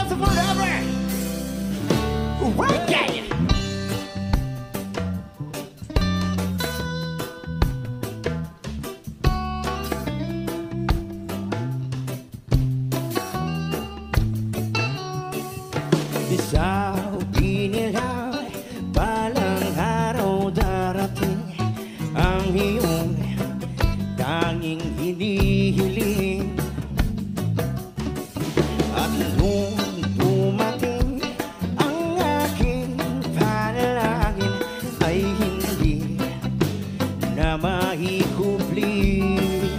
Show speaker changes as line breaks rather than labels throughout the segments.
once and forever. Reggae. Sabi nila balang araw darating ang iyong tanging hinihiling. At nung dumating ang aking panalangin ay hindi na maikubli.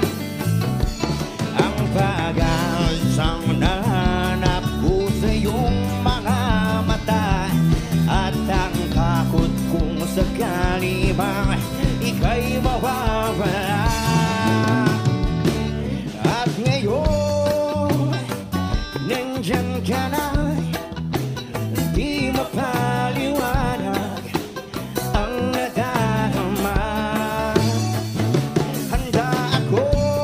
Ang pag-asang nahanap ko sa iyong mga mata at ang takot kung sakali bang ika'y mawawala. At ngayon, nandyan ka na, di mapaliwanag ang nadarama. Handa ako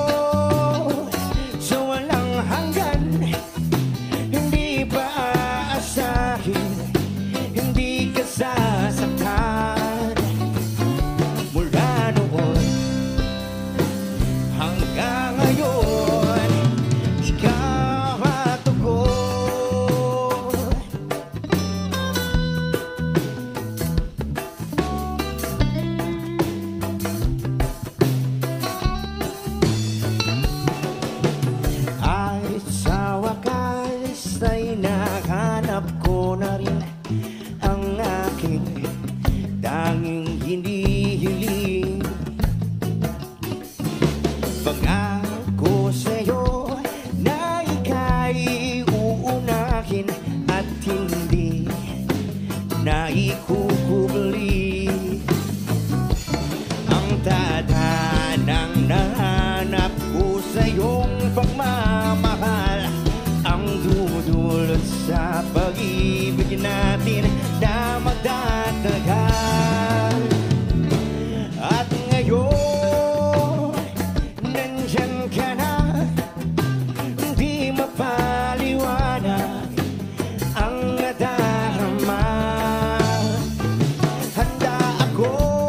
sa walang hanggan, hindi pa aasahin, hindi ka sasaktan. Mula noon hanggang ngayon, ikaw at ako. Ay sa wakas ay nahanap ko na rin ang aking tanging hinihiling. Pangako sa'yo na ika'y uunahin at hindi na ikukubli. Ang tatanang nahanap ko sa iyong pagmamahal ang dudulot sa pag-ibig natin na magtatagal. At ngayon, nandyan ka na, di mapaliwanag ang nadarama. Handa ako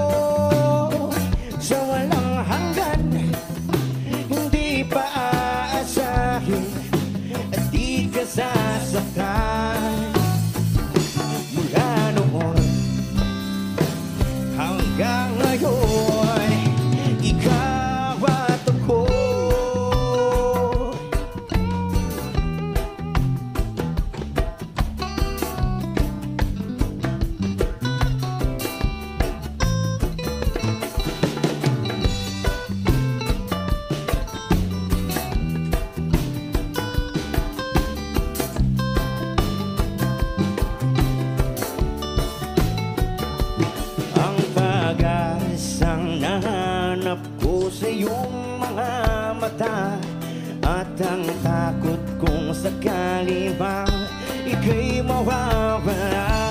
sa walang hanggan, hindi pa aasahin at di ka sasaktan. Mula noon hanggang ngayon, ikaw at ako. Ang pag-asang nahanap ko sa iyong mga mata at ang takot kung sakali bang ika'y mawawala.